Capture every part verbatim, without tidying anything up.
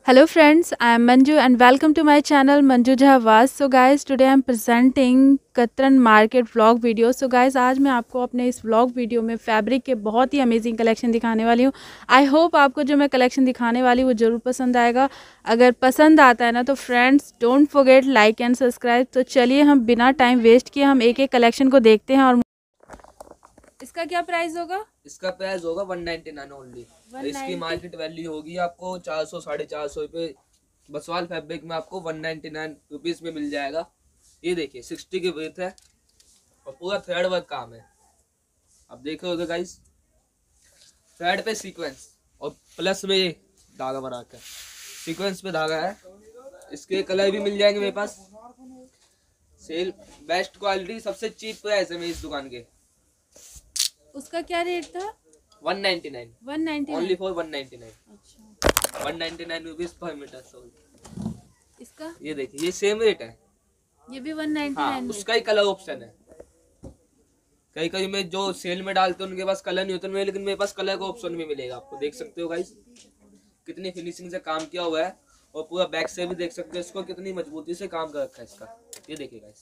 Hello friends, I am Manju and welcome to my channel Manju Jahawaz. So guys, today I am presenting कतरन market vlog video. So guys, आज मैं आपको अपने इस vlog video में fabric के बहुत ही अमेजिंग कलेक्शन दिखाने वाली हूँ. आई होप आपको जो मैं कलेक्शन दिखाने वाली हूँ वो ज़रूर पसंद आएगा. अगर पसंद आता है ना तो friends don't forget like and subscribe. तो चलिए हम बिना टाइम वेस्ट किए हम एक एक कलेक्शन को देखते हैं. और इसका क्या प्राइस होगा? इसका प्राइस होगा वन नाइनटी नाइन ओनली. इसकी मार्केट वैल्यू होगी आपको चार सौ साढ़े चार सौ रुपये. बसवाल फैब्रिक में आपको वन नाइनटी नाइन रुपीज में मिल जाएगा. ये देखिए सिक्सटी की ब्रीथ है और पूरा थ्रेड वर्क काम है. आप देख रहे हो गाइस, थ्रेड पे सीक्वेंस और प्लस में ये धागा बनाकर सीक्वेंस पे धागा है. इसके कलर भी मिल जाएंगे मेरे पास. सेल बेस्ट क्वालिटी, सबसे चीप प्राइस है मेरी इस दुकान के. उसका क्या रेट था? One ninety nine. One ninety only for one ninety nine. अच्छा, one ninety nine rupees per metre sold. इसका ये देखिए ये सेम रेट है. ये भी वन नाइनटी हाँ, नाइन. उसका ही कलर ऑप्शन है. कहीं कहीं में जो सेल में डालते हैं उनके पास कलर नहीं होता है, लेकिन मेरे पास कलर का ऑप्शन भी मिलेगा आपको. देख सकते हो गाइस कितनी फिनिशिंग से काम किया हुआ है और पूरा बैक से भी देख सकते हो इसको कितनी मजबूती से काम कर रखा है इसका. ये देखिए गाइस,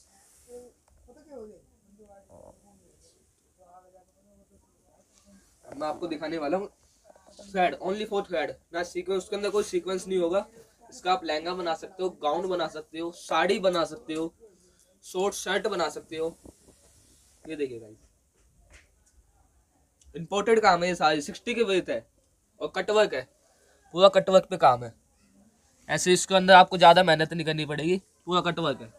अब मैं आपको दिखाने वाला हूँ थ्रेड. ओनली फॉर थ्रेड, ना सीक्वेंस. उसके अंदर कोई सीक्वेंस नहीं होगा. इसका आप लहंगा बना सकते हो, गाउन बना सकते हो, साड़ी बना सकते हो, शॉर्ट शर्ट बना सकते हो. ये देखिए गाइस, इंपोर्टेड काम है ये सारी. सिक्सटी के वेट है और कटवर्क है, पूरा कटवर्क पे काम है. ऐसे इसके अंदर आपको ज्यादा मेहनत नहीं करनी पड़ेगी, पूरा कटवर्क है.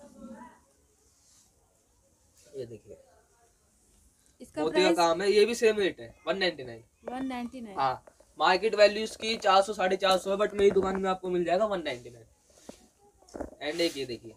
ये देखिए इसका मोती का प्राइस काम है. ये भी सेम रेट है one ninety nine. One ninety nine. हाँ, मार्केट वैल्यू इसकी चार सौ साढ़े चार सौ है, बट मेरी दुकान में आपको मिल जाएगा वन नाइनटी नाइन. एंड एक ये देखिए,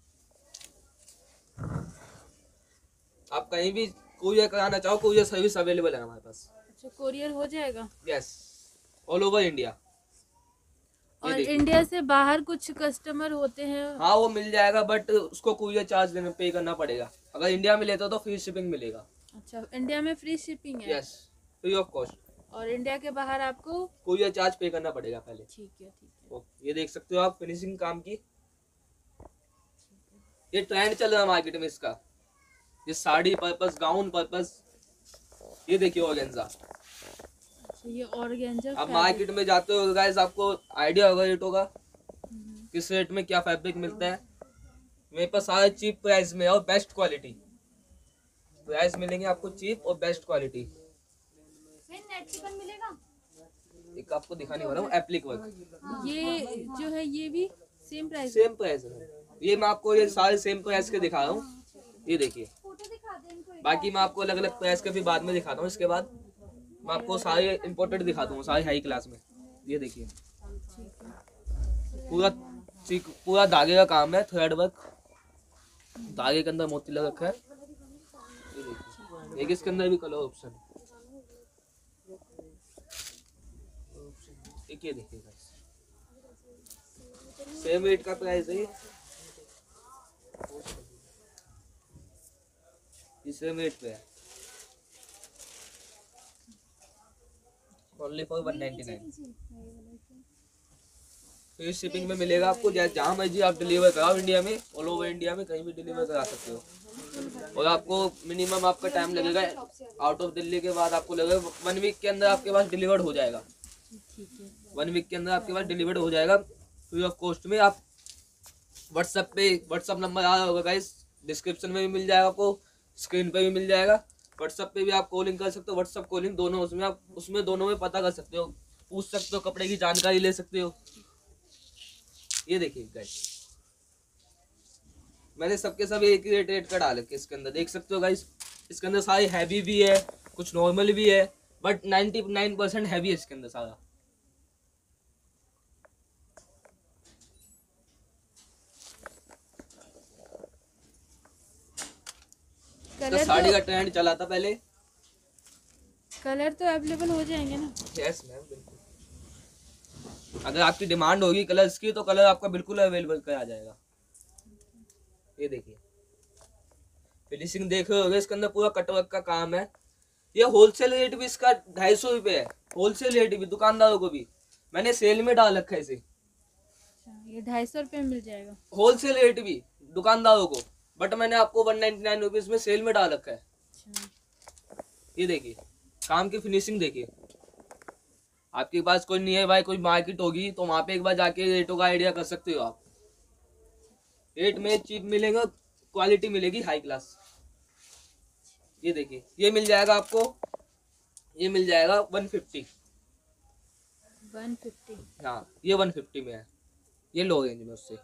आप कहीं भी कोरियर कराना चाहो, कोरियर सर्विस अवेलेबल है हमारे पास. अच्छा, कोरियर हो जाएगा? Yes, all over India. और इंडिया से बाहर कुछ कस्टमर होते हैं? हाँ, वो मिल जाएगा, बट उसको कोरियर चार्ज देना पे करना पड़ेगा. अगर इंडिया में लेते हो तो फ्री शिपिंग मिलेगा. अच्छा, इंडिया में फ्री शिपिंग है? Yes, free of cost. और इंडिया के बाहर आपको कोरियर चार्ज पे करना पड़ेगा पहले. ठीक है, ठीक है. ओ, ये देख सकते हो आप फिनिशिंग काम की. ये ट्रेंड चल रहा है मार्केट में इसका. ये साड़ी पर्पस, गाउन पर्पस. ये देखिए ऑर्गेन्जा. अच्छा, ये ऑर्गेन्जा. आप मार्केट में जाते हो गाइस, आपको आइडिया होगा रेटों का, किस रेट में क्या फैब्रिक मिलता है. मेरे पास सारे चीप प्राइस में और बेस्ट क्वालिटी प्राइस मिलेंगे आपको. चीप और बेस्ट क्वालिटी. मिलेगा? एक आपको दिखाने वाला हूँ एप्लिक वर्क. ये जो है ये भी सेम प्राइस? सेम प्राइस है. ये मैं आपको ये सारे सेम प्राइस के दिखा रहा हूँ. ये देखिए, बाकी मैं आपको अलग अलग प्राइस के भी बाद में दिखाता हूँ. इसके बाद मैं आपको सारे इम्पोर्टेड दिखाता हूँ, सारे हाई क्लास में. ये देखिए पूरा पूरा धागे का काम है, थ्रेड वर्क. धागे के अंदर मोती लग रखा है. ये देखिए, एक इसके अंदर भी कलर ऑप्शन. एक ये देखिए सेम रेट का प्राइस है. ये सेम रेट पे है, only for one ninety nine. Free shipping में मिलेगा आपको. जहाँ मर्जी आप डिलीवर कराओ इंडिया में, ऑल ओवर इंडिया में कहीं भी डिलीवर करा सकते हो. और आपको मिनिमम आपका टाइम लगेगा, आउट ऑफ दिल्ली के बाद आपको लगेगा वन वीक के अंदर आपके पास डिलीवर्ड हो जाएगा. वन वीक के अंदर आपके पास डिलीवर्ड हो जाएगा फ्री ऑफ कॉस्ट में. आप व्हाट्सएप पे, व्हाट्सएप नंबर आ रहा होगा गाइस, डिस्क्रिप्शन में भी मिल जाएगा आपको, स्क्रीन पे भी मिल जाएगा. व्हाट्सएप पे भी आप कॉलिंग कर सकते हो, व्हाट्सएप कॉलिंग दोनों. उसमें आप उसमें दोनों में पता कर सकते हो, पूछ सकते हो, कपड़े की जानकारी ले सकते हो. ये देखिए गाइस, मैंने सबके सब एक ही रेट रेट का डाल के इसके अंदर देख सकते हो गाइस. इसके अंदर सारी हैवी भी है, कुछ नॉर्मल भी है, but ninety nine percent heavy है इसके अंदर सारा. कलर साड़ी तो, का ट्रेंड चला था पहले. कलर तो अवेलेबल हो जाएंगे ना? यस मैम, बिल्कुल. अगर आपकी डिमांड होगी कलर्स की तो कलर आपका बिल्कुल अवेलेबल कराया जाएगा. ये देखिए फिनिशिंग देख रहे होगे, इसके अंदर पूरा कटवर्क का काम है. ये होलसेल रेट भी इसका ढाई सौ रुपये है. होलसेल रेट भी दुकानदारों को भी. मैंने सेल में डाल रखा है इसे. ये ढाई सौ रुपये में मिल जाएगा होलसेल रेट भी दुकानदारों को, बट मैंने आपको वन नाइन्टी नाइन रुपीज में सेल में डाल रखा है। अच्छा। ये देखिए काम की फिनिशिंग देखिए। आपके पास कोई नहीं है भाई, कोई मार्केट होगी तो वहां पे एक बार जाके रेटों का आइडिया कर सकते हो आप। रेट में चीप मिलेगा, क्वालिटी मिलेगी हाई क्लास। ये देखिए ये मिल जाएगा आपको, ये मिल जाएगा वन फिफ्टी। One fifty. हाँ ये वन फिफ्टी में है, ये लो रेंज में। उससे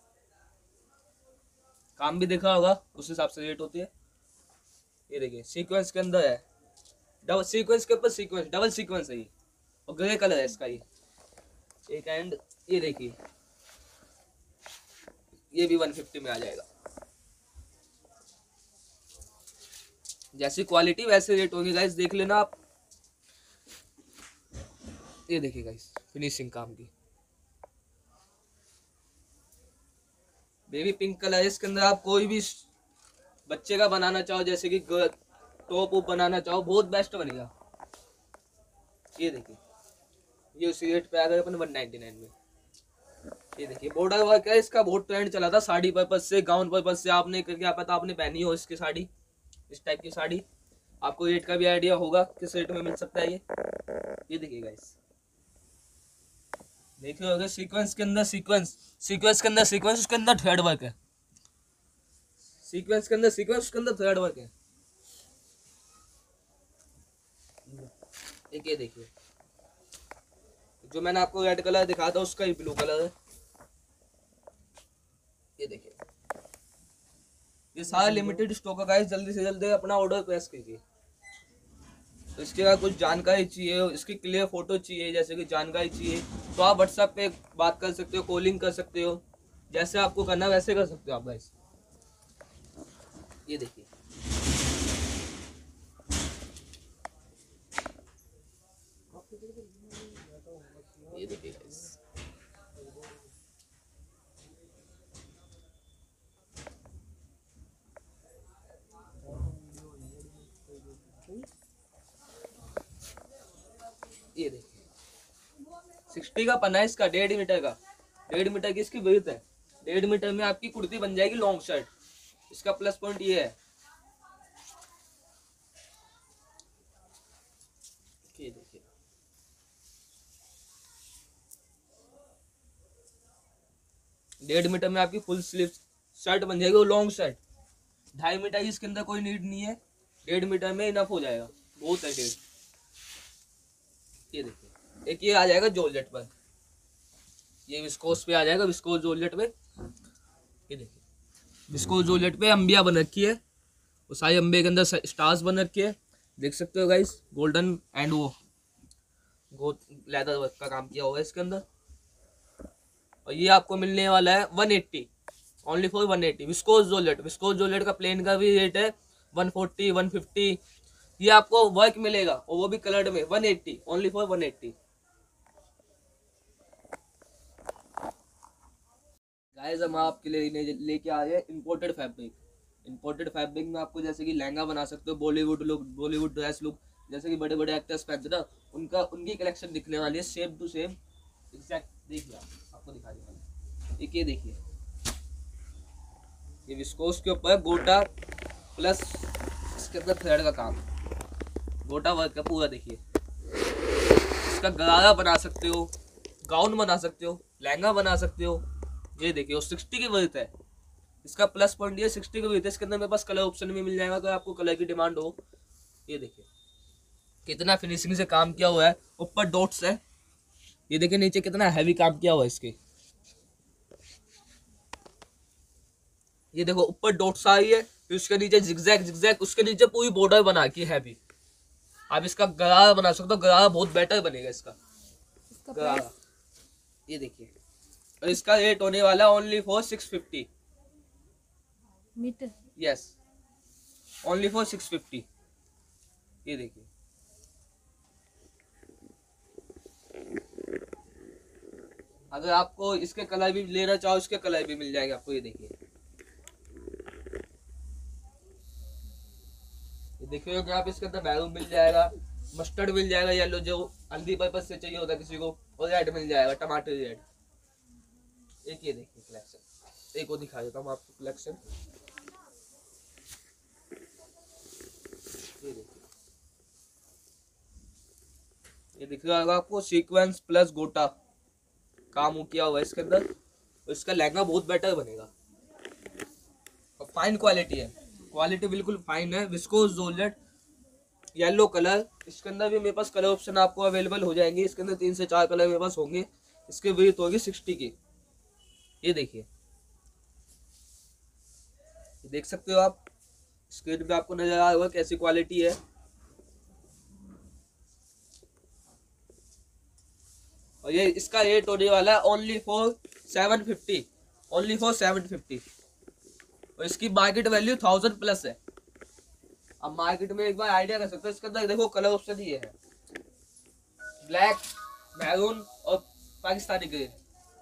काम भी देखा होगा, उस हिसाब से रेट होती है। ये देखिए सीक्वेंस के अंदर है, डबल सीक्वेंस के ऊपर सीक्वेंस, डबल सीक्वेंस है ये, और ग्रे कलर है इसका ये एक एंड। ये देखिए ये भी वन फिफ्टी में आ जाएगा। जैसी क्वालिटी वैसे रेट होंगे गाइस, देख लेना आप। ये देखिए गाइस फिनिशिंग काम की, बेबी पिंक कलर है इसके अंदर। आप कोई भी बच्चे का बनाना चाहो, जैसे कि टॉप वॉप बनाना चाहो, बहुत बेस्ट बनेगा। ये देखिए ये उसी रेट पे आ गए अपन वन नाइन्टी नाइन में। ये देखिए बॉर्डर वर्क है इसका, बहुत ट्रेंड चला था साड़ी पर्पज से, गाउन पर्पज से। आपने क्या पता आपने पहनी हो इसकी साड़ी, इस टाइप की साड़ी। आपको रेट का भी आइडिया होगा किस रेट में मिल सकता है ये। ये देखिए गाइस देख रहे होगे सीक्वेंस के अंदर सीक्वेंस, सीक्वेंस के अंदर सीक्वेंस, उसके अंदर थ्रेड वर्क है। सीक्वेंस के अंदर सीक्वेंस, उसके अंदर थ्रेड वर्क है। एक ये देखिए जो मैंने आपको रेड कलर दिखाया था उसका ही ब्लू कलर है। ये देखिए ये सारा लिमिटेड स्टॉक है गाइस, जल्दी से जल्दी अपना ऑर्डर प्लेस कीजिए। तो इसके अगर कुछ जानकारी चाहिए, इसकी क्लियर फोटो चाहिए, जैसे कि जानकारी चाहिए, तो आप व्हाट्सएप पे बात कर सकते हो, कॉलिंग कर सकते हो, जैसे आपको करना वैसे कर सकते हो आप गाइस। ये देखिए ये देखिए गाइस ये देखिए सिक्सटी का पन्ना है इसका, डेढ़ मीटर का, डेढ़ मीटर की इसकी विड्थ है। डेढ़ मीटर में आपकी कुर्ती बन जाएगी लॉन्ग शर्ट। इसका प्लस पॉइंट ये है। ये देखिए डेढ़ मीटर में आपकी फुल स्लीव शर्ट बन जाएगी, लॉन्ग शर्ट। ढाई मीटर की इसके अंदर कोई नीड नहीं है, डेढ़ मीटर में इनफ हो जाएगा, बहुत है डेढ़। ये देखिए एक ये आ जाएगा जॉर्जेट पर, ये विस्कोस पे आ जाएगा, विस्कोस जॉर्जेट पे। ये देखिए विस्कोस जॉर्जेट पे अंबिया बन रखी है, वो सारे अंबे के अंदर स्टार्स बन रखे हैं, देख सकते हो गाइस। गोल्डन एंड वो लेदर वर्क का काम किया हुआ है इसके अंदर। और ये आपको मिलने वाला है one eighty, only for one eighty. Viscose georgette, viscose georgette का प्लेन का भी रेट है वन फोर्टी, वन फिफ्टी। ये आपको वर्क मिलेगा और वो भी कलर्ड में, one eighty, only for one eighty. Guys हम आपके लिए लेके आ गए इंपोर्टेड फैब्रिक। इंपोर्टेड फैब्रिक में आपको जैसे कि लहंगा बना सकते हो, Bollywood look, Bollywood dress look, जैसे कि बड़े बड़े एक्टर्स पहनते ना, उनका उनकी कलेक्शन दिखने वाली है, सेम टू सेम एग्जैक्ट। देखिए आपको दिखा दूंगा, एक ये देखिए ये विस्कोस के ऊपर गोटा प्लस इसके अंदर थ्रेड का काम, गोटा वर्क का पूरा। देखिए इसका गरारा बना सकते हो, गाउन बना सकते हो, लहंगा बना सकते हो। ये देखिए और सिक्सटी की वर्थ है इसका, प्लस पॉइंट ये सिक्सटी की वर्थ है। इसके अंदर मेरे पास कलर ऑप्शन भी मिल जाएगा अगर आपको कलर की डिमांड हो। ये देखिए कितना फिनिशिंग से काम किया हुआ है, ऊपर डॉट्स है। ये देखिए नीचे कितना हैवी काम किया हुआ है इसके। ये देखो ऊपर डॉट्स आई है, फिर उसके नीचे जिगजैग जिगजैग, उसके नीचे पूरी बॉर्डर बना की हैवी। आप इसका गरारा बना सकते हो, गरारा बहुत बेटर बनेगा इसका, इसका गरारा। ये देखिए और इसका रेट होने वाला only for six fifty metre. Yes only for six fifty. ये देखिए अगर आपको इसके कलर भी लेना चाहो, इसके कलर भी मिल जाएंगे आपको। ये देखिए ये देखिए कि आप इसके अंदर मैरून मिल जाएगा, मस्टर्ड मिल जाएगा, येलो जो हल्दी पर्पज से चाहिए होता है किसी को, और रेड मिल जाएगा, टमाटर रेड। एक ये देखिए कलेक्शन, एक और दिखा देता हूँ आपको कलेक्शन। ये देखिए, ये दिख रहा होगा आपको, सीक्वेंस प्लस गोटा काम किया हुआ है इसके अंदर। तो इसका लहंगा बहुत बेटर बनेगा और फाइन क्वालिटी है, क्वालिटी बिल्कुल फाइन है। विस्कोस जॉर्जेट येलो कलर, इसके अंदर भी मेरे पास कलर ऑप्शन आपको अवेलेबल हो जाएंगे। इसके अंदर तीन से चार कलर मेरे पास होंगे। इसकी वेट होगी सिक्सटी की। ये देखिए, देख सकते हो आप स्क्रीन पे, आपको नजर आ रहा होगा कैसी क्वालिटी है। और ये इसका रेट होने वाला है only for seven fifty, only for seven fifty. और इसकी मार्केट वैल्यू थाउजेंड प्लस है। अब मार्केट में एक बार आइडिया कर सकते हो। इसके अंदर देखो कलर ऑप्शन ये है, ब्लैक, मैरून और पाकिस्तानी ग्रीन।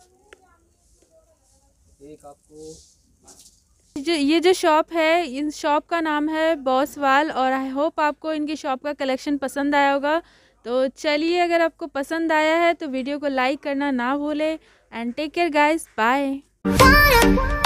एक आपको जो ये जो शॉप है, इन शॉप का नाम है बॉसवाल, और आई होप आपको इनकी शॉप का कलेक्शन पसंद आया होगा। तो चलिए, अगर आपको पसंद आया है तो वीडियो को लाइक करना ना भूलें। And take care guys, bye.